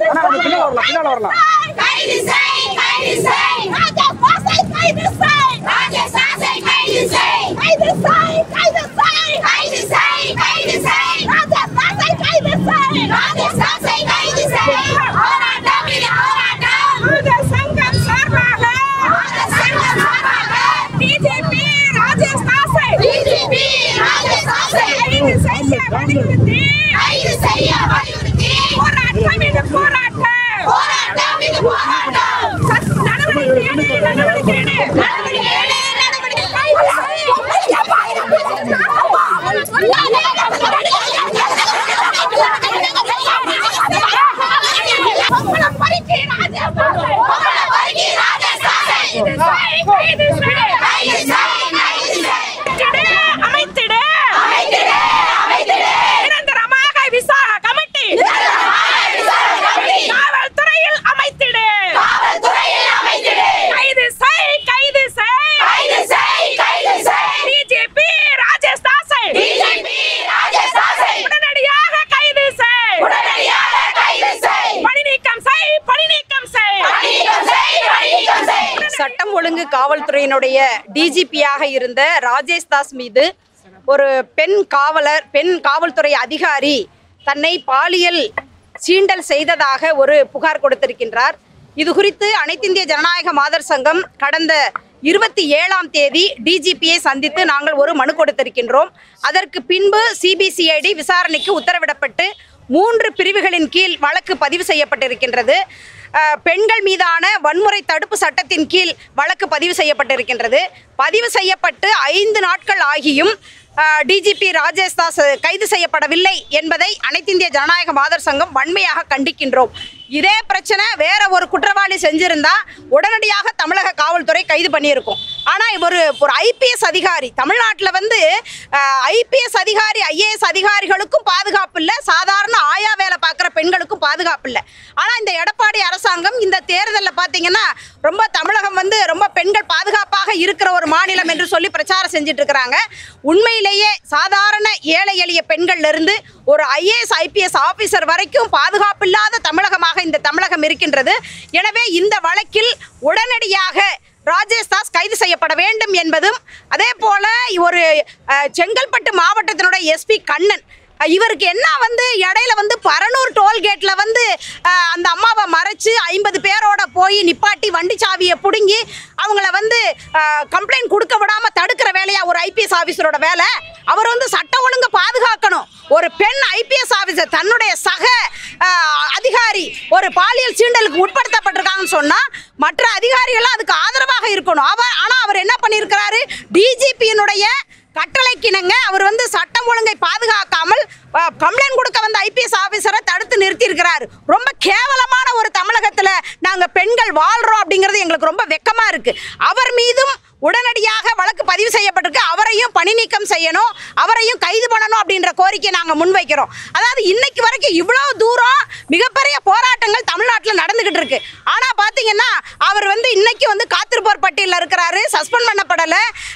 சட்டம் ஒழுங்கு காவல்துறையினுடைய டிஜிபியாக இருந்த ராஜேஷ் தாஸ் மீது ஒரு பெண் காவல்துறை அதிகாரி தன்னை பாலியல் சீண்டல் செய்ததாக ஒரு புகார் கொடுத்திருக்கின்றார். இது குறித்து அனைத்திந்திய ஜனநாயக மாதர் சங்கம் கடந்த 27ஆம் தேதி டிஜிபியை சந்தித்து நாங்கள் ஒரு மனு கொடுத்திருக்கின்றோம். அதற்கு பின்பு சிபிசிஐடி விசாரணைக்கு உத்தரவிடப்பட்டு 3 பிரிவுகளின் கீழ் வழக்கு பதிவு செய்யப்பட்டிருக்கின்றது. பெண்கள் மீதான வன்முறை தடுப்பு சட்டத்தின் கீழ் வழக்கு பதிவு செய்யப்பட்டிருக்கின்றது. பதிவு செய்யப்பட்டு 5 நாட்கள் ஆகியும் டிஜிபி ராஜேஷ் தாஸ் கைது செய்யப்படவில்லை என்பதை அனைத்திந்திய ஜனநாயக மாதர் சங்கம் வன்மையாக கண்டிக்கின்றோம். இதே பிரச்சனை வேற ஒரு குற்றவாளி செஞ்சிருந்தா உடனடியாக தமிழக காவல்துறை கைது பண்ணியிருக்கும். ஆனால் ஒரு ஐபிஎஸ் அதிகாரி தமிழ்நாட்டில் ஐபிஎஸ் அதிகாரி ஐஏஎஸ் அதிகாரிகளுக்கும் பாதுகாப்பு இல்லை, சாதாரண ஆயா வேலை பார்க்குற பெண்களுக்கும் பாதுகாப்பு இல்லை. ஆனால் இந்த எடப்பாடி அரசாங்கம் இந்த தேர்தலில் பார்த்தீங்கன்னா ரொம்ப தமிழகம் ரொம்ப பெண்கள் பாதுகாப்பாக இருக்கிற ஒரு மாநிலம் என்று சொல்லி பிரச்சாரம் செஞ்சுட்டு இருக்கிறாங்க. உண்மையிலேயே சாதாரண ஏழை எளிய பெண்கள்ல இருந்து ஒரு ஐஏஎஸ் ஐபிஎஸ் ஆபீசர் வரைக்கும் பாதுகாப்பு இல்லாத தமிழகமாக இந்த தமிழகம் இருக்கின்றது. எனவே இந்த வழக்கில் உடனடியாக ராஜேஷ் தாஸ் கைது செய்யப்பட வேண்டும் என்பதும், அதே போல ஒரு செங்கல்பட்டு மாவட்டத்தினுடைய எஸ்பி கண்ணன் இவருக்கு என்ன இடையில பரனூர் டோல்கேட்ல அந்த அம்மாவை மறைச்சு 50 பேரோட போய் நிப்பாட்டி வண்டி சாவியை பிடுங்கி அவங்கள கம்ப்ளைண்ட் கொடுக்க விடாம தடுக்கிற வேலையா ஒரு ஐபிஎஸ் ஆபீசரோட வேலை? அவர் சட்ட ஒழுங்கு பாதுகாக்கணும். ஒரு பெண் ஐபிஎஸ் ஆபீசர் தன்னுடைய சக அதிகாரி ஒரு பாலியல் சீண்டலுக்கு உட்படுத்தப்பட்டிருக்காங்கன்னு சொன்னா மற்ற அதிகாரிகள் அதுக்கு ஆதரவாக இருக்கணும். ஆனா அவர் என்ன பண்ணியிருக்கிறாரு? டிஜிபியினுடைய கட்டளைக்கிணங்க அவர் சட்டம் ஒழுங்கை பாதுகாக்காமல் கம்ப்ளைண்ட் கொடுக்க வந்த ஐபிஎஸ் ஆபீசரை தடுத்து நிறுத்தி இருக்கிறார். ரொம்ப கேவலமான ஒரு தமிழகத்துல நாங்க பெண்கள் வாழ்றோம் அப்படிங்கிறது எங்களுக்கு ரொம்ப வெக்கமா இருக்கு. அவர் மீதும் உடனடியாக வழக்கு பதிவு செய்யப்பட்டிருக்கு. அவரையும் பணி நீக்கம் செய்யணும், அவரையும் கைது பண்ணணும் அப்படின்ற கோரிக்கை நாங்க முன்வைக்கிறோம். அதாவது இன்னைக்கு வரைக்கும் இவ்வளவு தூரம் மிகப்பெரிய போராட்டங்கள் தமிழ்நாட்டில் நடந்துகிட்டு இருக்கு. ஆனா பாத்தீங்கன்னா அவர் இன்னைக்கு காத்திருப்போர் பட்டியலில் இருக்கிறாரு, சஸ்பெண்ட் பண்ணப்படல,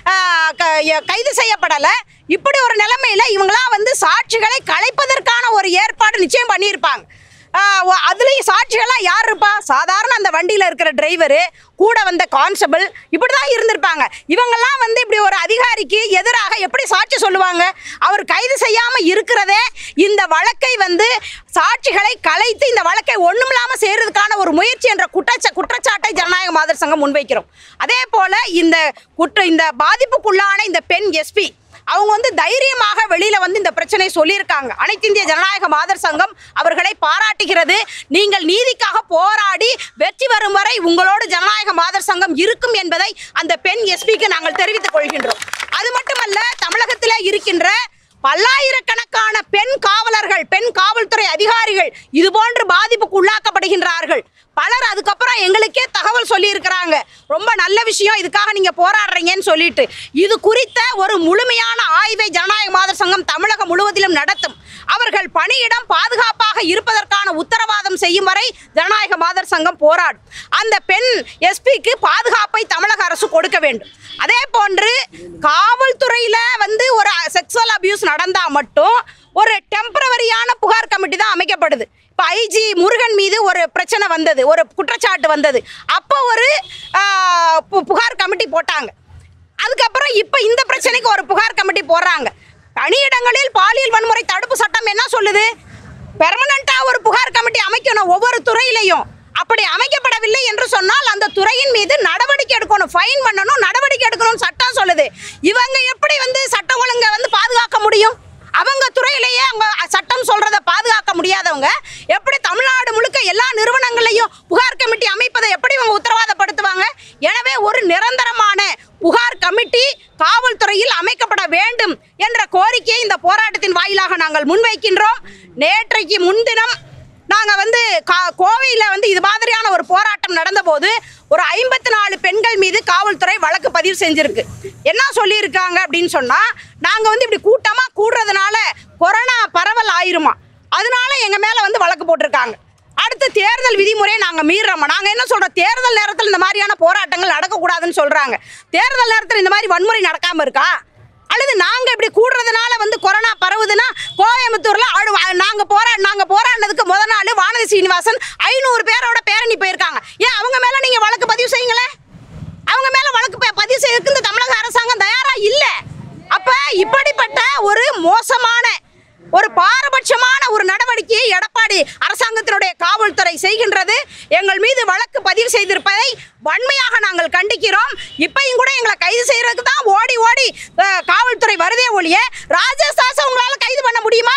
கைது செய்யப்படல. இப்படி ஒரு நிலைமையில இவங்களா சாட்சிகளை கலைப்பதற்கான ஒரு ஏற்பாடு நிச்சயம் பண்ணியிருப்பாங்க. அதுலயும் சாட்சிகளா யார் இருப்பா? சாதாரண அந்த வண்டியில இருக்கிற டிரைவரு, கூட வந்த கான்ஸ்டபிள், இப்படிதான் இருந்திருப்பாங்க. இவங்கெல்லாம் இப்படி ஒரு அதிகாரிக்கு எதிராக எப்படி சாட்சி சொல்லுவாங்க? அவர் கைது செய்யாம இருக்கிறதே இந்த வழக்கை சாட்சிகளை கலைத்து இந்த வழக்கை ஒண்ணுமில்லாம செய்யறதுக்கான ஒரு முயற்சி என்ற குற்றச்சாட்டை ஜனநாயக மாதர் சங்கம் முன்வைக்கிறோம். அதே போல இந்த பாதிப்புக்குள்ளான இந்த பெண் எஸ்பி அவங்க தைரியமாக வெளியில இந்த பிரச்சனை சொல்லியிருக்காங்க. அனைத்து இந்திய ஜனநாயக மாதர் சங்கம் அவர்களை பாராட்டுகிறது. நீங்கள் நீதிக்காக போராடி வெற்றி வரும் வரை உங்களோடு ஜனநாயக மாதர் சங்கம் இருக்கும் என்பதை அந்த பெண் எஸ்பிக்கு நாங்கள் தெரிவித்துக் கொள்கின்றோம். அது மட்டுமல்ல, தமிழகத்திலே இருக்கின்ற பல்லாயிரக்கணக்கான பெண் காவலர்கள், பெண் காவல்துறை அதிகாரிகள் இதுபோன்று பாதிப்புக்கு உள்ளாக்கப்படுகின்றார்கள். பலர் அதுக்கப்புறம் எங்களுக்கே தகவல் சொல்லி இருக்கிறாங்க. ரொம்ப நல்ல விஷயம், இதுக்காக நீங்க போராடுறீங்கன்னு சொல்லிட்டு. இது குறித்த ஒரு முழுமையான ஆய்வை ஜனநாயக மாதர் சங்கம் தமிழகம் முழுவதிலும் நடத்தும். அவர்கள் பணியிடம் பாதுகாப்பாக இருப்பதற்கான உத்தரவாதம் செய்யும் வரை ஜனநாயக மாதர் சங்கம் போராடும். அந்த பெண் எஸ்பிக்கு பாதுகாப்பை தமிழக அரசு கொடுக்க வேண்டும். அதே போன்று காவல்துறையில ஒரு செக்ஸுவல் அபியூஸ் நடந்தா மட்டும் ஒரு டெம்பரவரியான புகார் கமிட்டி தான் அமைக்கப்படுது. இப்போ ஐஜி முருகன் மீது ஒரு பிரச்சனை வந்தது, ஒரு குற்றச்சாட்டு வந்தது, அப்போ ஒரு புகார் கமிட்டி போட்டாங்க. அதுக்கப்புறம் இப்போ இந்த பிரச்சனைக்கு ஒரு புகார் கமிட்டி போடுறாங்க. பணியிடங்களில் பாலியல் வன்முறை தடுப்பு சட்டம் என்ன சொல்லுது? பெர்மனண்டா ஒரு புகார் கமிட்டி அமைக்கணும் ஒவ்வொரு துறையிலையும். அப்படி அமைக்கப்படவில்லை என்று சொன்னால் அந்த துறையின் மீது நடவடிக்கை எடுக்கணும், ஃபைன் பண்ணணும், நடவடிக்கை எடுக்கணும் சட்டம் சொல்லுது. இவங்க எப்படி சட்டம் ஒழுங்கை பாதுகாக்க முடியும்? அவங்க துறையிலேயே அவங்க சட்டம் சொல்றதை பாதுகாக்க முடியாதவங்க எப்படி தமிழ்நாடு முழுக்க எல்லா நிறுவனங்களையும் புகார் கமிட்டி அமைப்பதை எப்படி இவங்க உத்தரவாதப்படுத்துவாங்க? எனவே ஒரு நிரந்தரமான புகார் கமிட்டி காவல்துறையில் அமைக்கப்பட வேண்டும் என்ற கோரிக்கையை இந்த போராட்டத்தின் வாயிலாக நாங்கள் முன்வைக்கின்றோம். நேற்றைக்கு முன்தினம் நாங்கள் கோவையில் இது மாதிரியான ஒரு போராட்டம் நடந்தபோது ஒரு 54 பெண்கள் மீது காவல்துறை வழக்கு பதிவு செஞ்சிருக்கு. என்ன சொல்லியிருக்காங்க அப்படின்னு சொன்னால், நாங்கள் இப்படி கூட்டமாக கூடுறதுனால கொரோனா பரவல் ஆயிருமா, அதனால எங்கள் மேலே வழக்கு போட்டிருக்காங்க. அடுத்து தேர்தல் விதிமுறையை நாங்கள் மீறுறோமா? நாங்கள் என்ன சொல்கிறோம், தேர்தல் நேரத்தில் இந்த மாதிரியான போராட்டங்கள் நடக்கக்கூடாதுன்னு சொல்கிறாங்க. தேர்தல் நேரத்தில் இந்த மாதிரி வன்முறை நடக்காமல் இருக்கா? அல்லது நாங்கள் இப்படி கூடுறதுனால கொரோனா பரவுதுன்னா கோயம்புத்தூர்ல நாங்கள் போராடினதுக்கு முதல் நாள் வானதி சீனிவாசன் 500 பேரோட பேரணி போயிருக்காங்க. ஏன் அவங்க மேல நீங்க வழக்கு பதிவு செய்யுங்களேன்? அவங்க மேல வழக்கு பதிவு செய்யறதுக்கு இந்த தமிழக அரசாங்கம் தயாரா இல்ல. அப்ப இப்படிப்பட்ட ஒரு மோசமான ஒரு பாரபட்சமான ஒரு நடவடிக்கையை எடப்பாடி அரசாங்கத்தினுடைய காவல்துறை செய்கின்றது. எங்கள் மீது வழக்கு பதிவு செய்திருப்பதை வன்மையாக நாங்கள் கண்டிக்கிறோம். இப்பயும் கூட எங்களை கைது செய்யறதுக்கு தான் ஓடி ஓடி காவல்துறை வருதே ஒழிய ராஜேஷ் தாஸை உங்களால கைது பண்ண முடியுமா?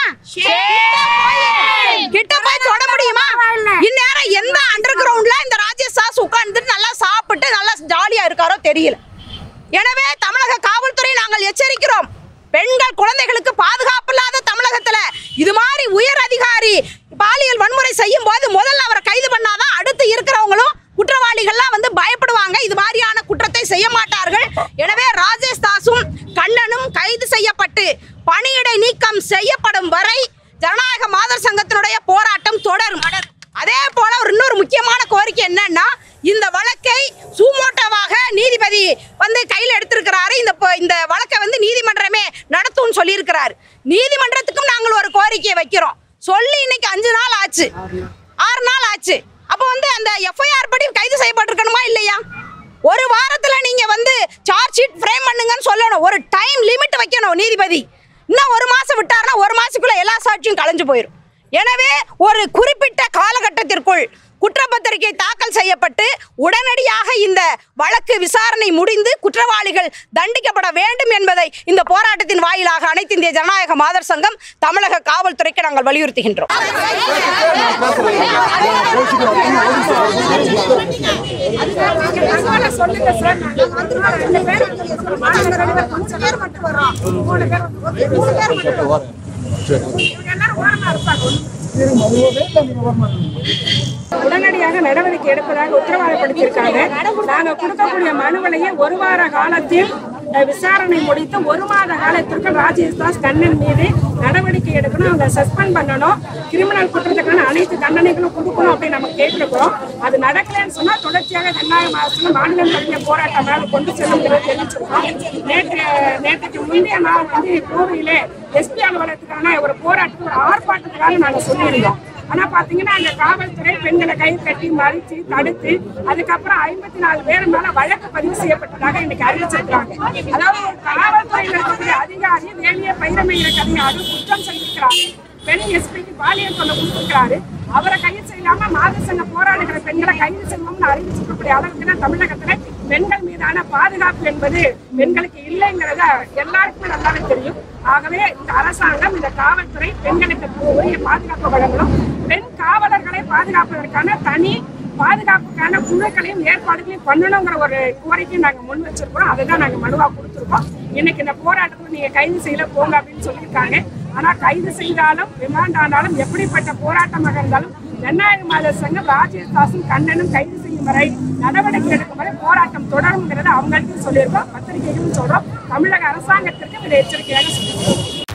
கிட்ட போய் தொட முடியுமா? இந்நேரம் எந்த அண்டர் கிரவுண்ட்ல இந்த ராஜேஷ் தாஸ் உட்கார்ந்து நல்லா சாப்பிட்டு நல்லா ஜாலியா இருக்காரோ தெரியல. எனவே தமிழக காவல்துறை நாங்கள் எச்சரிக்கிறோம். பெண்கள் குழந்தைகளுக்கு பாதுகாப்பு இல்லாத தமிழகத்துல இது மாதிரி உயர் அதிகாரி பாலியல் வன்முறை செய்யும் போது முதல்ல அவரை கைது பண்ணாதான் அடுத்து இருக்கிறவங்களும் குற்றவாளிகள்லாம் பயப்படுவாங்க, இது மாதிரியான குற்றத்தை செய்ய மாட்டார்கள். எனவே ராஜேஷ் தாஸும் கண்ணனும் கைது செய்யப்பட்டு பணியிடை நீக்கம் செய்யப்படும் வரை ஜனநாயக மாதர் சங்கத்தினுடைய போராட்டம் தொடரும். அதே போல இன்னொரு முக்கியமான கோரிக்கை என்னன்னா, இந்த வழக்கை சூமோட்டோவாக நீதிபதி கையில் எடுத்திருக்கிறாரு. இந்த வழக்கை நீதிமன்றமே நடத்தும் சொல்லி இருக்கிறாரு. நீதிமன்றத்துக்கும் நாங்கள் ஒரு கோரிக்கையை வைக்கிறோம். சொல்லி இன்னைக்கு 5 நாள் ஆச்சு, 6 நாள் ஆச்சு. அப்போ அந்த எஃப்ஐஆர் படி கைது செய்யப்பட்டிருக்கணுமா இல்லையா? ஒரு வாரத்துல நீங்க சார்ஜ் ஷீட் ஃப்ரேம் பண்ணுங்கன்னு சொல்லணும். ஒரு டைம் லிமிட் வைக்கணும் நீதிபதி. இன்னும் 1 மாசம் விட்டாருன்னா 1 மாசத்துக்குள்ள எல்லா சாட்சியும் கலைஞ்சு போயிடும். எனவே ஒரு குறிப்பிட்ட காலகட்டத்திற்குள் குற்றப்பத்திரிகை தாக்கல் செய்யப்பட்டு உடனடியாக இந்த வழக்கு விசாரணை முடிந்து குற்றவாளிகள் தண்டிக்கப்பட வேண்டும் என்பதை இந்த போராட்டத்தின் வாயிலாக அனைத்து இந்திய ஜனநாயக மாதர் சங்கம் தமிழக காவல்துறைக்கு நாங்கள் வலியுறுத்துகின்றோம். உடனடியாக நடவடிக்கை எடுப்பதாக உத்தரவாதப்படுத்தியிருக்காங்க. நாங்கள் கொடுக்கக்கூடிய மனுவிலேயே 1 வார காலத்தில் விசாரணை முடித்து 1 மாத காலத்திற்கு ராஜேஷ் தாஸ் கண்ணன் மீது நடவடிக்கை எடுக்கணும், அவங்க சஸ்பெண்ட் பண்ணணும், கிரிமினல் குற்றத்துக்கான அனைத்து தண்டனைகளும் கொடுக்கணும் அப்படின்னு நம்ம கேட்டிருக்கிறோம். அது நடக்கலன்னு சொன்னா தொடர்ச்சியாக ஜனநாயக மாதத்துல மாநிலம் தழுவிய போராட்டமாக கொண்டு செல்லுங்கிறத தெரிவிச்சிருக்கோம். நேற்றுக்கு முந்தைய நாள் கோவையிலே எஸ்பி அலுவலகத்துக்கான ஒரு போராட்டத்துக்கு ஒரு ஆர்ப்பாட்டத்துக்காக நாங்கள் சொல்லியிருந்தோம். ஆனா பாத்தீங்கன்னா அங்க காவல்துறை பெண்களை கை கட்டி மறிச்சு தடுத்து அதுக்கப்புறம் 54 பேர் மேல வழக்கு பதிவு செய்யப்பட்டதாக இன்னைக்கு அறிவிச்சிருக்காங்க. அதாவது ஒரு காவல்துறையில் இருக்கக்கூடிய அதிகாரி வேலையை பயிரமைகிற கதையாக குற்றம் செஞ்சிருக்கிறாரு. பெண் எஸ்பிக்கு பாலியல் தொல்லை கொடுத்திருக்கிறாரு. அவரை கைது செய்யாம மாதர் சங்க போராடுகிற பெண்களை கைது செய்யணும்னு அறிவிச்சிருக்கக்கூடிய அளவுக்கு தான் தமிழகத்துல பெண்கள் மீதான பாதுகாப்பு என்பது பெண்களுக்கு இல்லைங்கிறத எல்லாருக்குமே நல்லாவே தெரியும். ஆகவே இந்த அரசாங்கம் இந்த காவல்துறை பெண்களுக்கு உரிய பாதுகாப்பு வழங்கணும். பெண் காவலர்களை பாதுகாப்பதற்கான தனி பாதுகாப்புக்கான குழுக்களையும் ஏற்பாடுகளையும் பண்ணணுங்கிற ஒரு கோரிக்கையை நாங்க முன் வச்சிருக்கிறோம். அதுதான் நாங்க மனுவா கொடுத்துருக்கோம். இன்னைக்கு இந்த போராட்டத்தில் நீங்க கைது செய்யல போங்க அப்படின்னு சொல்லியிருக்காங்க. ஆனா கைது செய்தாலும் ரிமாண்ட் ஆனாலும் எப்படிப்பட்ட போராட்டமாக இருந்தாலும் ஜனநாயக மாதர் சங்கம் ராஜேஷ் தாஸும் கண்ணனும் கைது செய்யும் வரை நடவடிக்கை எடுக்கும் வரை போராட்டம் தொடருங்கிறத அவங்களுக்கு சொல்லியிருக்கோம். பத்திரிகைகளும் சொல்றோம். தமிழக அரசாங்கத்திற்கு இதை எச்சரிக்கையாக சொல்லியிருக்கோம்.